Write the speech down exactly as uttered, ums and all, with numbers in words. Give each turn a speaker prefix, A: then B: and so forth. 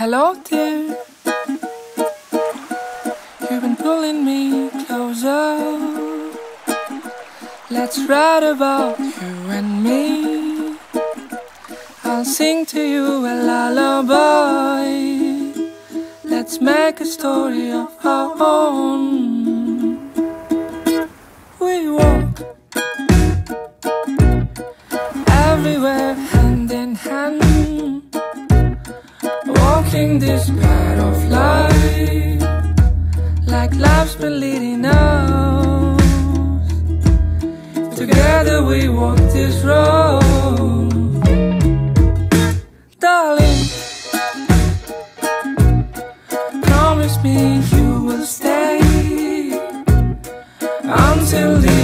A: Hello dear, you've been pulling me closer. Let's write about you and me. I'll sing to you a lullaby. Let's make a story of our own. We walk everywhere hand in hand, walking this path of life, like life's been leading us. Together we walk this road. Darling, promise me you will stay until the